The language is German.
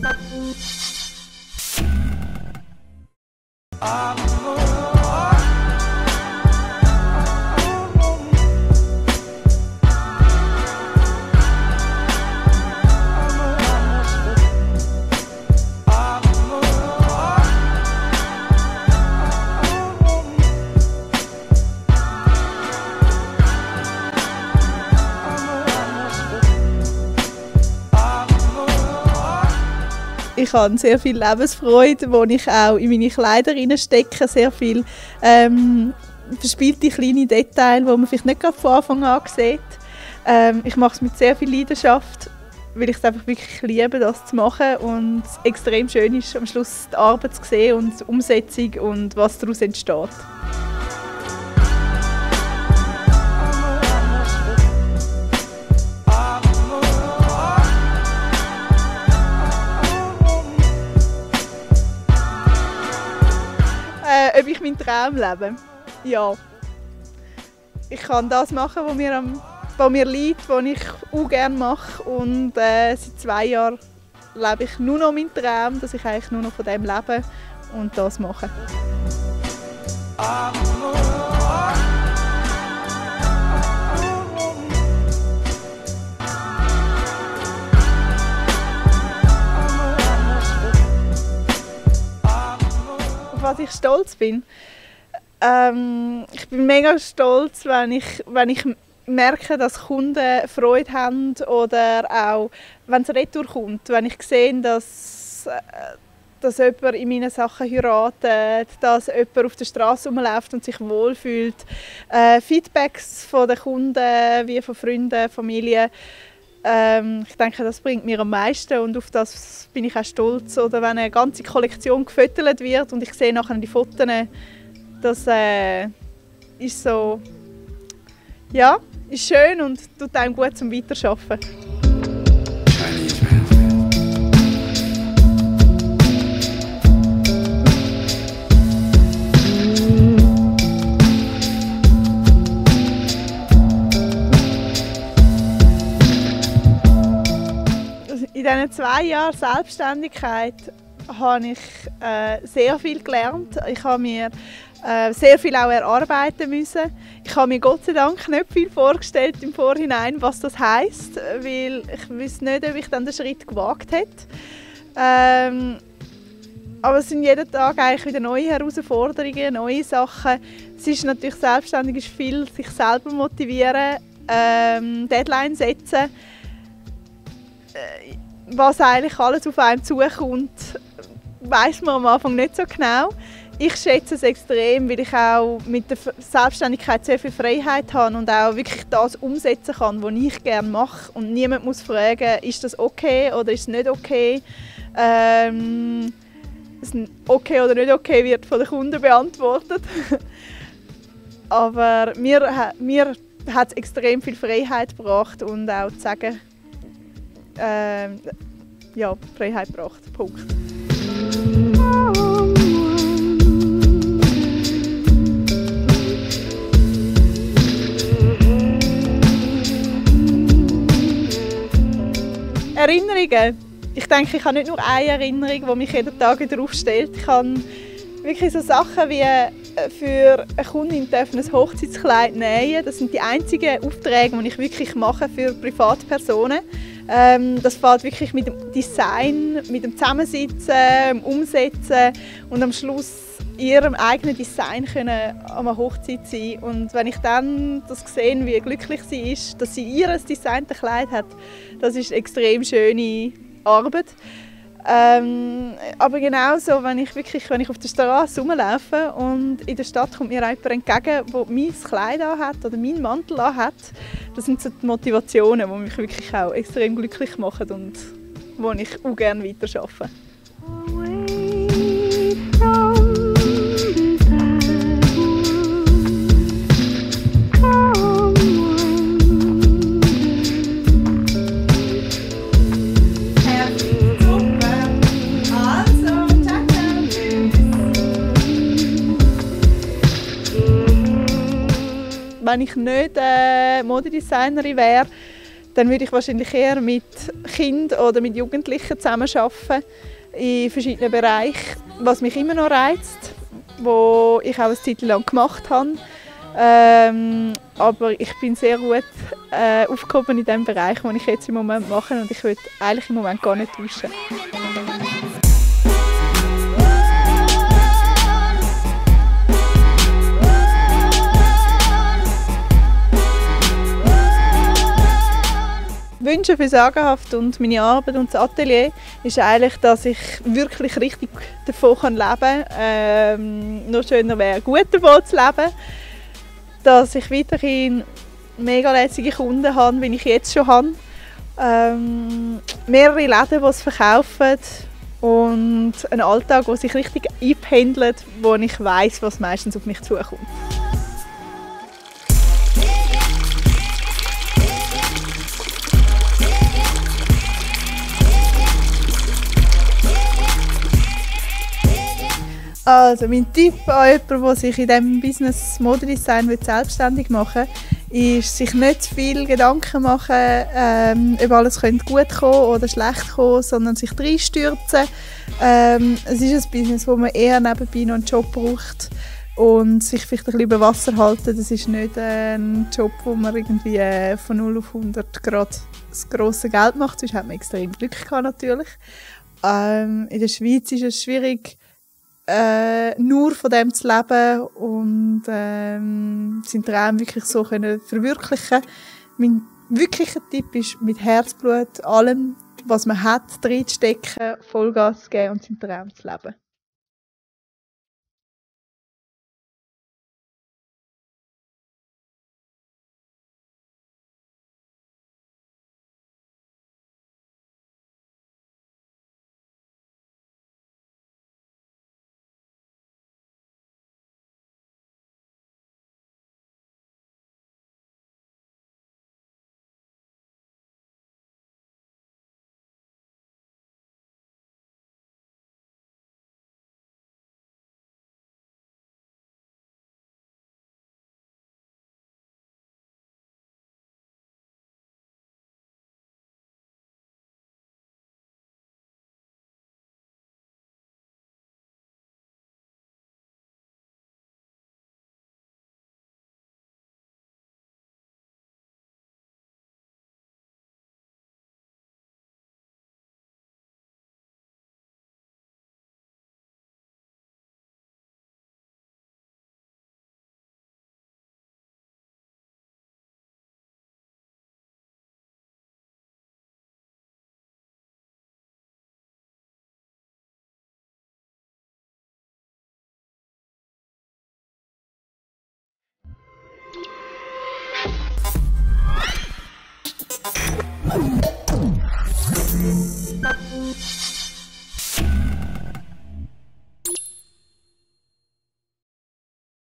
Ich habe sehr viel Lebensfreude, die ich auch in meine Kleider stecke. Sehr viele verspielte kleine Details, die man vielleicht nicht gerade von Anfang an sieht. Ich mache es mit sehr viel Leidenschaft, weil ich es einfach wirklich liebe, das zu machen. Und es extrem schön ist, am Schluss die Arbeit zu sehen und die Umsetzung und was daraus entsteht. Ob ich meinen Traum lebe? Ja. Ich kann das machen, was mir liegt, was ich auch gerne mache. Und seit 2 Jahren lebe ich nur noch meinen Traum, dass ich eigentlich nur noch von dem lebe und das mache. Auf was ich stolz bin? Ich bin mega stolz, wenn ich merke, dass Kunden Freude haben oder auch, wenn es retour kommt, wenn ich sehe, dass jemand in meinen Sachen heiratet, dass jemand auf der Straße rumläuft und sich wohlfühlt. Feedbacks von den Kunden, wie von Freunden, Familie. Ich denke, das bringt mir am meisten und auf das bin ich auch stolz. Oder wenn eine ganze Kollektion gefüttert wird und ich sehe nachher die Fotos, das ist so, ja, ist schön und tut einem gut zum Weiterarbeiten. In diesen 2 Jahren Selbstständigkeit habe ich sehr viel gelernt. Ich habe mir sehr viel auch erarbeiten müssen. Ich habe mir Gott sei Dank nicht viel vorgestellt im Vorhinein, was das heisst, weil ich wusste nicht, ob ich dann den Schritt gewagt hätte. Aber es sind jeden Tag eigentlich wieder neue Herausforderungen, neue Sachen. Es ist natürlich selbstständig, ist viel sich selber motivieren, Deadline setzen. Was eigentlich alles auf einen zukommt, weiss man am Anfang nicht so genau. Ich schätze es extrem, weil ich auch mit der Selbstständigkeit sehr viel Freiheit habe und auch wirklich das umsetzen kann, was ich gerne mache. Und niemand muss fragen, ist das okay oder ist es nicht okay. Das okay oder nicht okay wird von den Kunden beantwortet. Aber mir hat es extrem viel Freiheit gebracht und auch zu sagen, ja, Freiheit gebracht. Punkt. Erinnerungen. Ich denke, ich habe nicht nur eine Erinnerung, die mich jeden Tag wieder aufstellt. Ich habe wirklich so Sachen wie für eine Kundin dürfen ein Hochzeitskleid nähen. Das sind die einzigen Aufträge, die ich wirklich mache für Privatpersonen. Das fängt wirklich mit dem Design, mit dem Zusammensitzen, dem Umsetzen und am Schluss ihrem eigenen Design können an einer Hochzeit sein. Und wenn ich dann das sehe, wie glücklich sie ist, dass sie ihr designtes Kleid hat, das ist eine extrem schöne Arbeit. Aber genauso, wenn ich auf der Straße rumlaufe und in der Stadt kommt mir jemand entgegen, der mein Kleid anhat oder meinen Mantel anhat, das sind so die Motivationen, die mich wirklich auch extrem glücklich machen und wo ich auch gerne weiterarbeite. Wenn ich nicht Modedesignerin wäre, dann würde ich wahrscheinlich eher mit Kindern oder mit Jugendlichen zusammenarbeiten in verschiedenen Bereichen, was mich immer noch reizt, wo ich auch eine Zeit lang gemacht habe. Aber ich bin sehr gut aufgehoben in dem Bereich, den ich jetzt im Moment mache, und ich will eigentlich im Moment gar nicht tauschen. Wünsche für Sagenhaft und meine Arbeit und das Atelier ist eigentlich, dass ich wirklich richtig davon leben kann. Noch schöner wäre, gut davon zu leben. Dass ich weiterhin mega lässige Kunden habe, wie ich jetzt schon habe. Mehrere Läden, die es verkaufen. Und einen Alltag, der sich richtig einpendelt, wo ich weiss, was meistens auf mich zukommt. Also mein Tipp an jemanden, der sich in diesem Business Modedesign selbstständig machen will, ist, sich nicht zu viel Gedanken machen, ob alles gut kommen oder schlecht kommen, sondern sich reinstürzen. Es ist ein Business, wo man eher nebenbei noch einen Job braucht und sich vielleicht ein bisschen über Wasser halten. Das ist nicht ein Job, wo man irgendwie von 0 auf 100 Grad das grosse Geld macht, sonst hat man extrem Glück gehabt, natürlich. In der Schweiz ist es schwierig, nur von dem zu leben und seinen Traum wirklich so können verwirklichen. Mein wirklicher Tipp ist, mit Herzblut allem, was man hat, reinzustecken, Vollgas zu geben und seinen Traum zu leben.